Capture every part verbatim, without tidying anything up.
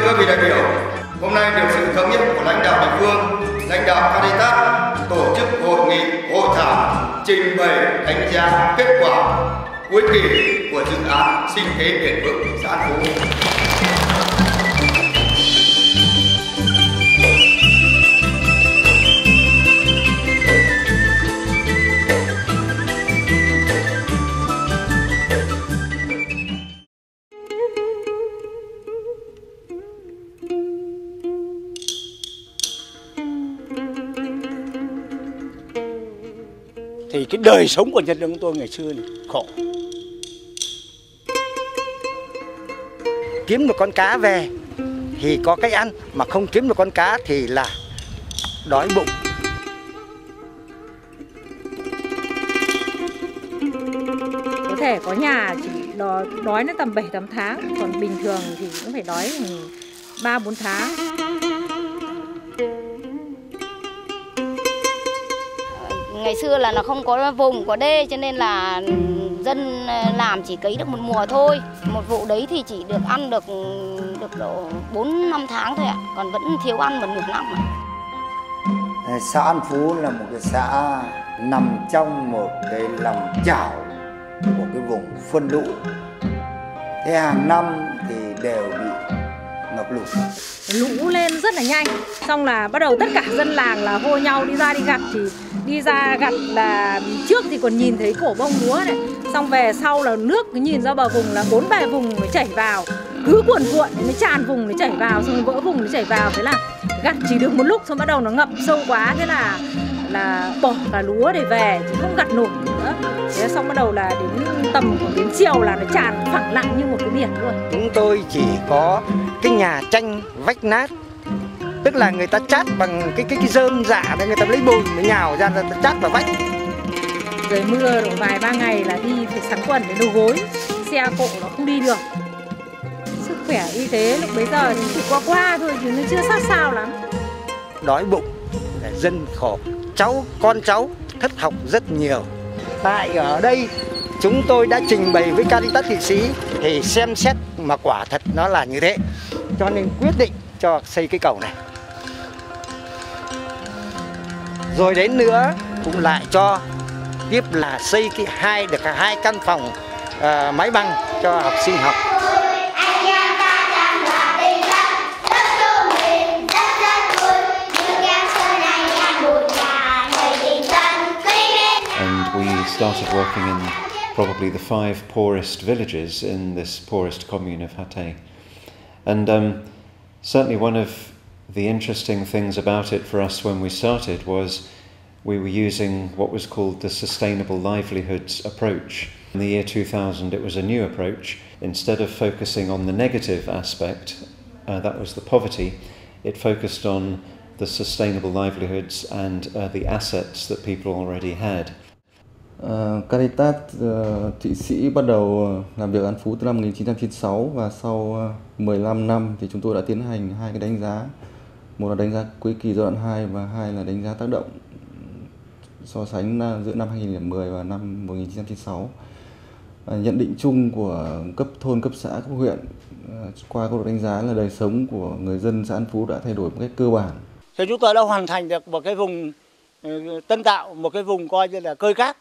các vị đại biểu, hôm nay được sự thống nhất của lãnh đạo địa phương, lãnh đạo Caritas tổ chức hội nghị hội thảo trình bày đánh giá kết quả cuối kỳ của dự án sinh kế bền vững xã An Phú. Thì cái đời sống của nhân dân chúng tôi ngày xưa này khổ. Kiếm được con cá về thì có cái ăn, mà không kiếm được con cá thì là đói bụng. Có thể có nhà chỉ đói, đói nó tầm bảy tám tháng, còn bình thường thì cũng phải đói ba bốn tháng. Ngày xưa là nó không có vùng, có đê, cho nên là dân làm chỉ cấy được một mùa thôi. Một vụ đấy thì chỉ được ăn được được độ bốn năm tháng thôi ạ, còn vẫn thiếu ăn một nửa năm ạ. Xã An Phú là một cái xã nằm trong một cái lòng chảo của cái vùng phân lũ. Thế hàng năm thì đều bị ngập lụt. Lũ lên rất là nhanh, xong là bắt đầu tất cả dân làng là hô nhau đi ra đi gặt. Thì đi ra gặt là trước thì còn nhìn thấy cổ bông lúa này, xong về sau là nước cứ nhìn ra bờ vùng là bốn bề vùng mới chảy vào, cứ cuồn cuộn mới tràn vùng mới chảy vào, xong vỡ vùng mới chảy vào. Thế là gặt chỉ được một lúc, xong bắt đầu nó ngập sâu quá, thế là là bỏ cả lúa để về chứ không gặt nổi nữa. Thế xong bắt đầu là đến tầm khoảng đến chiều là nó tràn phẳng lặng như một cái biển luôn. Chúng tôi chỉ có cái nhà tranh vách nát, tức là người ta chát bằng cái cái cái rơm rạ để người ta lấy bùn để nhào ra, người ta chát vào vách. Trời mưa độ vài ba ngày là đi phải sắn quần đến đầu gối, xe cộ nó không đi được. Sức khỏe y tế lúc bấy giờ thì chỉ qua qua thôi chứ nó chưa sát sao lắm. Đói bụng, dân khổ, cháu con cháu thất học rất nhiều. Tại ở đây chúng tôi đã trình bày với Caritas Thụy Sĩ thì xem xét mà quả thật nó là như thế, cho nên quyết định cho xây cái cầu này. Rồi đến nữa cũng lại cho tiếp là xây cái hai được hai căn phòng uh, máy băng cho học sinh học. And we started working in probably the five poorest villages in this poorest commune of Hatay. And um, certainly one of the interesting things about it for us when we started was we were using what was called the Sustainable Livelihoods approach. In the year two thousand it was a new approach. Instead of focusing on the negative aspect, uh, that was the poverty, it focused on the sustainable livelihoods and uh, the assets that people already had. Uh, Caritas uh, Thụy Sĩ bắt đầu làm việc ở An Phú từ năm một nghìn chín trăm chín mươi sáu, và sau uh, mười lăm năm thì chúng tôi đã tiến hành hai cái đánh giá. Một là đánh giá cuối kỳ giai đoạn hai và hai là đánh giá tác động so sánh giữa năm hai nghìn không trăm mười và năm một nghìn chín trăm chín mươi sáu. Uh, nhận định chung của cấp thôn, cấp xã, cấp huyện uh, qua các đánh giá là đời sống của người dân xã An Phú đã thay đổi một cách cơ bản. Thì chúng tôi đã hoàn thành được một cái vùng uh, tân tạo, một cái vùng coi như là cơi cát.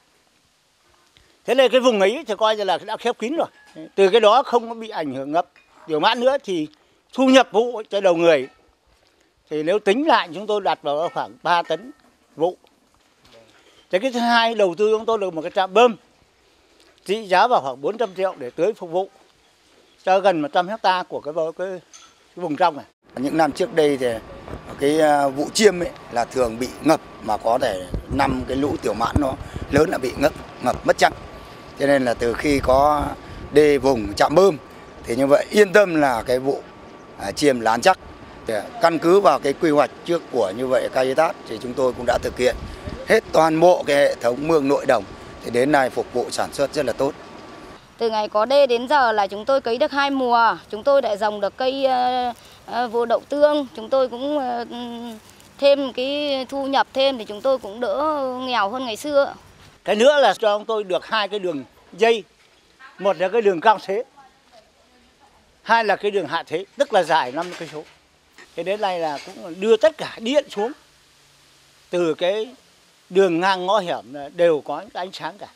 Thế nên cái vùng ấy thì coi như là đã khép kín rồi. Từ cái đó không có bị ảnh hưởng ngập điều mãn nữa thì thu nhập vụ cho đầu người thì nếu tính lại chúng tôi đặt vào khoảng ba tấn vụ. Thế cái thứ hai, đầu tư chúng tôi được một cái trạm bơm trị giá vào khoảng bốn trăm triệu để tưới phục vụ cho gần một trăm hecta của cái, cái, cái vùng trong này. Những năm trước đây thì cái vụ chiêm ấy là thường bị ngập, mà có thể năm cái lũ tiểu mãn nó lớn là bị ngập ngập mất chăng. Cho nên là từ khi có đê vùng trạm bơm thì như vậy yên tâm là cái vụ à, chiêm là ăn chắc. Căn cứ vào cái quy hoạch trước của như vậy Caritas thì chúng tôi cũng đã thực hiện hết toàn bộ cái hệ thống mương nội đồng, thì đến nay phục vụ sản xuất rất là tốt. Từ ngày có đê đến giờ là chúng tôi cấy được hai mùa, chúng tôi đã trồng được cây uh, uh, vô đậu tương, chúng tôi cũng uh, thêm cái thu nhập thêm thì chúng tôi cũng đỡ nghèo hơn ngày xưa. Cái nữa là cho chúng tôi được hai cái đường dây, một là cái đường cao thế, hai là cái đường hạ thế, tức là dài năm cây số. Thế đến nay là cũng đưa tất cả điện xuống, từ cái đường ngang ngõ hẻm đều có ánh sáng cả.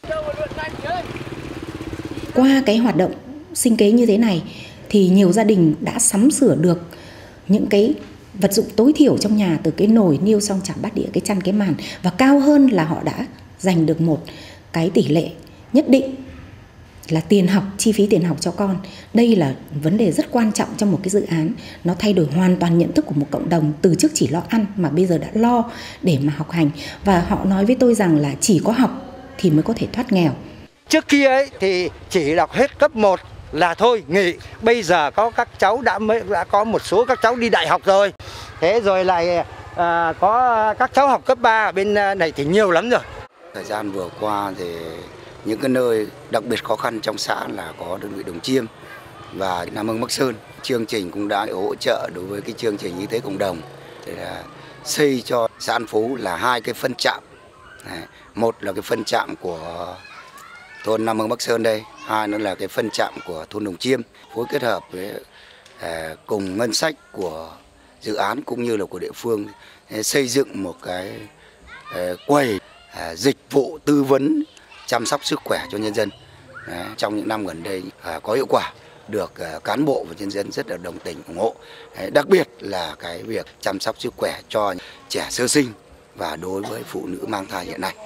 Qua cái hoạt động sinh kế như thế này thì nhiều gia đình đã sắm sửa được những cái vật dụng tối thiểu trong nhà, từ cái nồi, niêu, xong chảo, bát đĩa, cái chăn, cái màn, và cao hơn là họ đã dành được một cái tỷ lệ nhất định là tiền học, chi phí tiền học cho con. Đây là vấn đề rất quan trọng trong một cái dự án. Nó thay đổi hoàn toàn nhận thức của một cộng đồng, từ trước chỉ lo ăn mà bây giờ đã lo để mà học hành. Và họ nói với tôi rằng là chỉ có học thì mới có thể thoát nghèo. Trước kia ấy thì chỉ đọc hết cấp một là thôi nghỉ. Bây giờ có các cháu đã mới đã có một số các cháu đi đại học rồi. Thế rồi lại à, có các cháu học cấp ba ở bên này thì nhiều lắm rồi. Thời gian vừa qua thì những cái nơi đặc biệt khó khăn trong xã là có đơn vị Đồng Chiêm và Nam Hưng Bắc Sơn. Chương trình cũng đã hỗ trợ đối với cái chương trình y tế cộng đồng để là xây cho xã An Phú là hai cái phân trạm. Một là cái phân trạm của thôn Nam Hưng Bắc Sơn đây, hai nữa là cái phân trạm của thôn Đồng Chiêm, phối kết hợp với à, cùng ngân sách của dự án cũng như là của địa phương xây dựng một cái à, quầy à, dịch vụ tư vấn chăm sóc sức khỏe cho nhân dân. Đấy, trong những năm gần đây à, có hiệu quả, được à, cán bộ và nhân dân rất là đồng tình ủng hộ. Đấy, đặc biệt là cái việc chăm sóc sức khỏe cho trẻ sơ sinh và đối với phụ nữ mang thai hiện nay.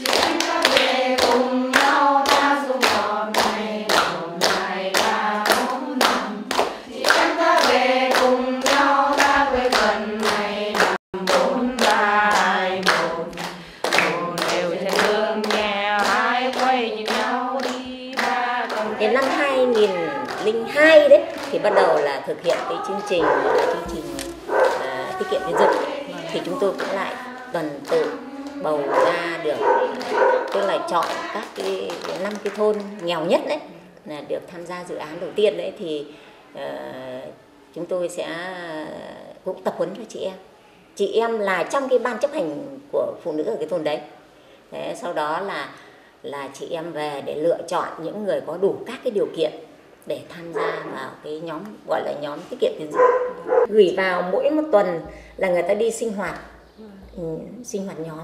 Đến năm hai nghìn lẻ hai đấy thì bắt đầu là thực hiện cái chương trình chương trình à, tiết kiệm tín dụng, thì chúng tôi cũng lại tuần tự bầu ra được, tức là chọn các cái năm cái thôn nghèo nhất đấy là được tham gia dự án đầu tiên đấy, thì uh, chúng tôi sẽ cũng tập huấn cho chị em. Chị em là trong cái ban chấp hành của phụ nữ ở cái thôn đấy. Thế sau đó là là chị em về để lựa chọn những người có đủ các cái điều kiện để tham gia vào cái nhóm gọi là nhóm tiết kiệm tín dụng. Gửi vào mỗi một tuần là người ta đi sinh hoạt, ừ, sinh hoạt nhóm,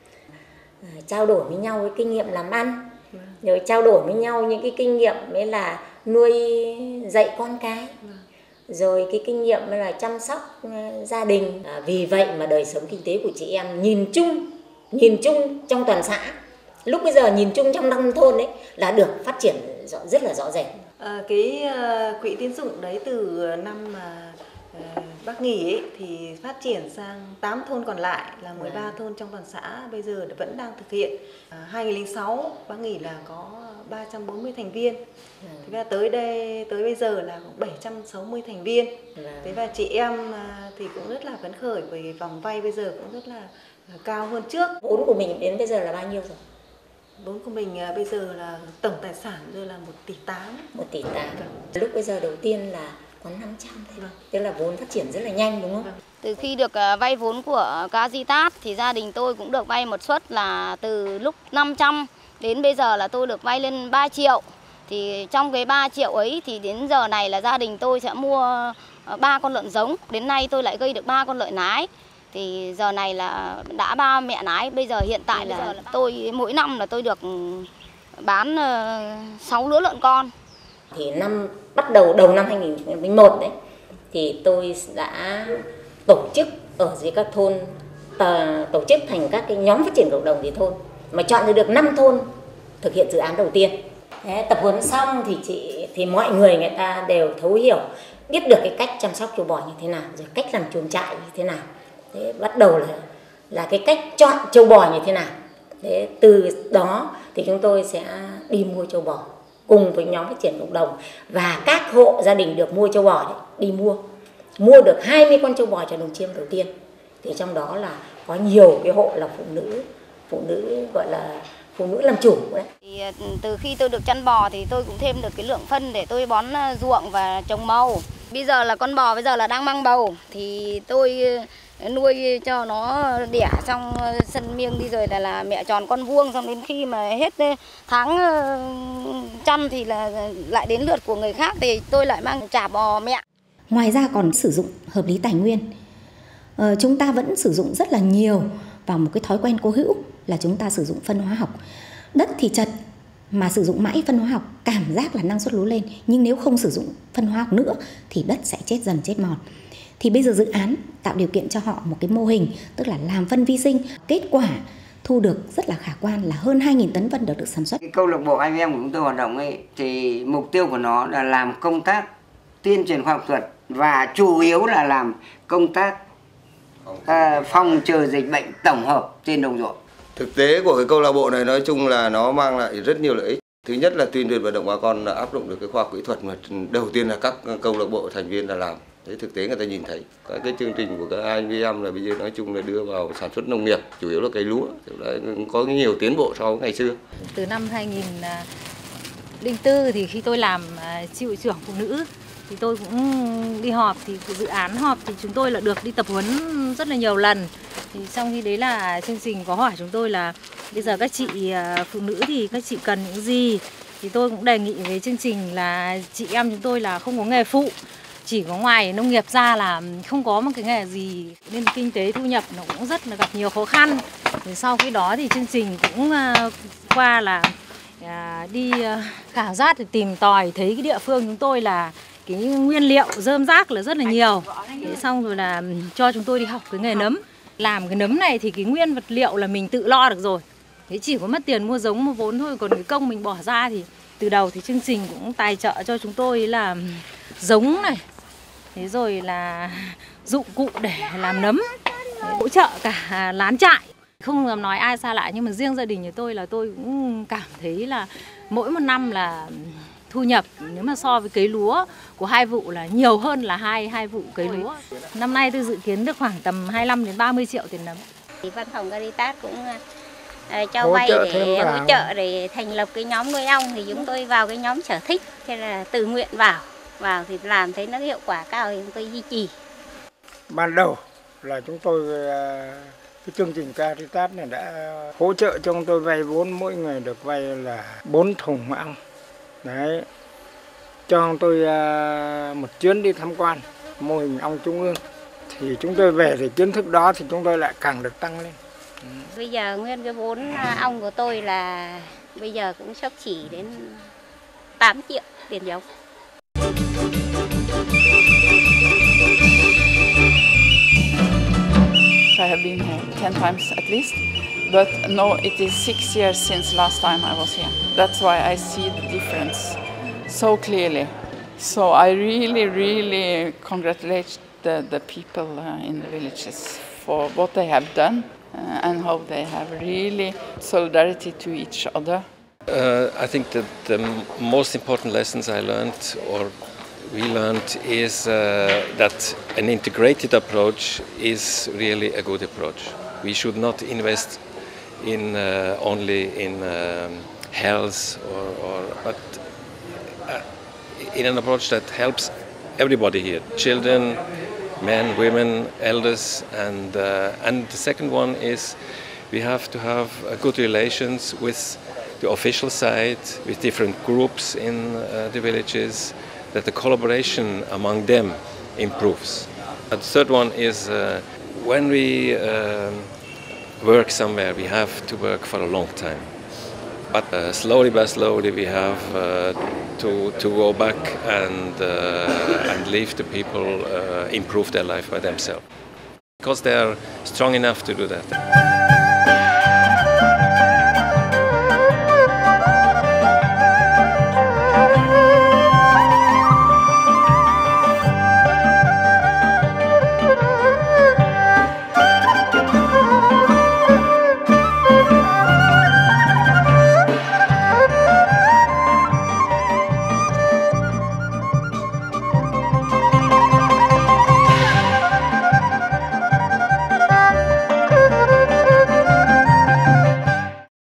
à, trao đổi với nhau cái kinh nghiệm làm ăn, rồi trao đổi với nhau những cái kinh nghiệm mới là nuôi dạy con cái, rồi cái kinh nghiệm là chăm sóc gia đình. À, vì vậy mà đời sống kinh tế của chị em nhìn chung nhìn chung trong toàn xã lúc bây giờ nhìn chung trong năm thôn đấy là được phát triển rõ, rất là rõ rệt. À, cái uh, quỹ tín dụng đấy từ năm mà uh, bác nghỉ ấy, thì phát triển sang tám thôn còn lại là mười ba thôn trong toàn xã bây giờ vẫn đang thực hiện. À, hai nghìn lẻ sáu bác nghỉ là có ba trăm bốn mươi thành viên. Ừ. Thế và tới đây tới bây giờ là bảy trăm sáu mươi thành viên. Ừ. Thế và chị em uh, thì cũng rất là phấn khởi bởi vòng vay bây giờ cũng rất là uh, cao hơn trước. Vốn của mình đến bây giờ là bao nhiêu rồi? Vốn của mình bây giờ là tổng tài sản rồi là một tỷ tám. một tỷ tám. Vâng. Lúc bây giờ đầu tiên là có năm trăm thôi. Vâng. Tức là vốn phát triển rất là nhanh đúng không? Vâng. Từ khi được vay vốn của Caritas thì gia đình tôi cũng được vay một suất là từ lúc năm trăm đến bây giờ là tôi được vay lên ba triệu. Thì trong cái ba triệu ấy thì đến giờ này là gia đình tôi sẽ mua ba con lợn giống. Đến nay tôi lại gây được ba con lợn nái. Thì giờ này là đã ba mẹ nái, bây giờ hiện tại là tôi mỗi năm là tôi được bán sáu lứa lợn con. Thì năm bắt đầu đầu năm hai nghìn lẻ một đấy thì tôi đã tổ chức ở dưới các thôn, tổ chức thành các cái nhóm phát triển cộng đồng thì thôn, mà chọn được năm thôn thực hiện dự án đầu tiên. Thế, tập huấn xong thì chị thì mọi người người ta đều thấu hiểu, biết được cái cách chăm sóc trâu bò như thế nào, rồi cách làm chuồng trại như thế nào. Thế bắt đầu là là cái cách chọn trâu bò như thế nào. Thế từ đó thì chúng tôi sẽ đi mua trâu bò cùng với nhóm phát triển cộng đồng, và các hộ gia đình được mua trâu bò đấy, đi mua mua được hai mươi con trâu bò cho Đồng Chiêm đầu tiên. Thì trong đó là có nhiều cái hộ là phụ nữ phụ nữ gọi là phụ nữ làm chủ đấy. Thì từ khi tôi được chăn bò thì tôi cũng thêm được cái lượng phân để tôi bón ruộng và trồng màu. Bây giờ là con bò bây giờ là đang mang bầu thì tôi nuôi cho nó đẻ xong sân miêng đi rồi là, là mẹ tròn con vuông, xong đến khi mà hết tháng chăm thì là lại đến lượt của người khác thì tôi lại mang chả bò mẹ. Ngoài ra còn sử dụng hợp lý tài nguyên. Ờ, chúng ta vẫn sử dụng rất là nhiều vào một cái thói quen cố hữu là chúng ta sử dụng phân hóa học. Đất thì chật mà sử dụng mãi phân hóa học cảm giác là năng suất lúa lên, nhưng nếu không sử dụng phân hóa học nữa thì đất sẽ chết dần chết mòn. Thì bây giờ dự án tạo điều kiện cho họ một cái mô hình, tức là làm phân vi sinh. Kết quả thu được rất là khả quan là hơn hai nghìn tấn phân được được sản xuất. Cái câu lạc bộ anh em của chúng tôi hoạt động ấy thì mục tiêu của nó là làm công tác tuyên truyền khoa học thuật và chủ yếu là làm công tác uh, phòng trừ dịch bệnh tổng hợp trên đồng ruộng. Thực tế của cái câu lạc bộ này nói chung là nó mang lại rất nhiều lợi ích. Thứ nhất là tuyên truyền vận động bà con là áp dụng được cái khoa học kỹ thuật mà đầu tiên là các câu lạc bộ thành viên là làm. Thế thực tế người ta nhìn thấy các cái chương trình của các anh em là bây giờ nói chung là đưa vào sản xuất nông nghiệp, chủ yếu là cây lúa, có nhiều tiến bộ so với ngày xưa. Từ năm hai nghìn lẻ bốn thì khi tôi làm chi hội trưởng phụ nữ thì tôi cũng đi họp, thì dự án họp thì chúng tôi là được đi tập huấn rất là nhiều lần. Thì trong khi đấy là chương trình có hỏi chúng tôi là bây giờ các chị phụ nữ thì các chị cần những gì, thì tôi cũng đề nghị với chương trình là chị em chúng tôi là không có nghề phụ, chỉ có ngoài nông nghiệp ra là không có một cái nghề gì, nên kinh tế thu nhập nó cũng rất là gặp nhiều khó khăn. Thì sau khi đó thì chương trình cũng qua là đi khảo sát để tìm tòi thấy cái địa phương chúng tôi là cái nguyên liệu rơm rác là rất là nhiều. Thế xong rồi là cho chúng tôi đi học cái nghề nấm. Làm cái nấm này thì cái nguyên vật liệu là mình tự lo được rồi. Thế chỉ có mất tiền mua giống mua vốn thôi, còn cái công mình bỏ ra thì từ đầu thì chương trình cũng tài trợ cho chúng tôi là giống này, thế rồi là dụng cụ để làm nấm, hỗ trợ cả lán trại. Không dám nói ai xa lạ, nhưng mà riêng gia đình nhà tôi là tôi cũng cảm thấy là mỗi một năm là thu nhập nếu mà so với cấy lúa của hai vụ là nhiều hơn là hai hai vụ cấy lúa. Năm nay tôi dự kiến được khoảng tầm hai mươi lăm đến ba mươi triệu tiền nấm. Văn phòng Caritas cũng uh, cho vay để hỗ trợ để thành lập cái nhóm nuôi ong, thì chúng tôi vào cái nhóm sở thích, thế là tự nguyện vào vào thì làm thấy nó hiệu quả cao thì chúng tôi duy trì. Ban đầu là chúng tôi cái chương trình Caritas này đã hỗ trợ cho chúng tôi vay vốn, mỗi người được vay là bốn thùng ong. Đấy, cho tôi một chuyến đi tham quan mô hình ong trung ương, thì chúng tôi về thì kiến thức đó thì chúng tôi lại càng được tăng lên. Bây giờ nguyên cái vốn ong của tôi là bây giờ cũng sắp chỉ đến tám triệu tiền giống. I have been here ten times at least, but no, it is six years since last time I was here. That's why I see the difference so clearly. So I really, really congratulate the, the people uh, in the villages for what they have done uh, and how they have really solidarity to each other. Uh, I think that the most important lessons I learned, or we learned, is uh, that an integrated approach is really a good approach. We should not invest in uh, only in um, health, or, or but uh, in an approach that helps everybody here: children, men, women, elders, and uh, and the second one is we have to have uh, good relations with the official side, with different groups in uh, the villages, that the collaboration among them improves. And the third one is uh, when we uh, work somewhere, we have to work for a long time. But uh, slowly by slowly we have uh, to, to go back and, uh, and leave the people uh, improve their life by themselves. Because they are strong enough to do that.